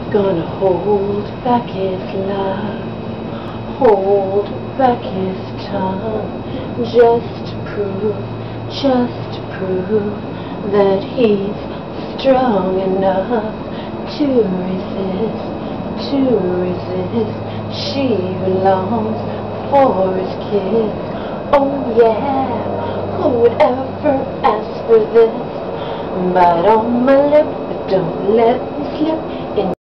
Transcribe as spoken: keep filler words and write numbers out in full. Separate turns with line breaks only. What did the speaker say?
Gonna hold back his love, hold back his tongue, just to prove, just to prove that he's strong enough to resist, to resist. She who longs for his kiss, oh yeah, who would ever ask for this? Bite on my lip, but don't let me slip in.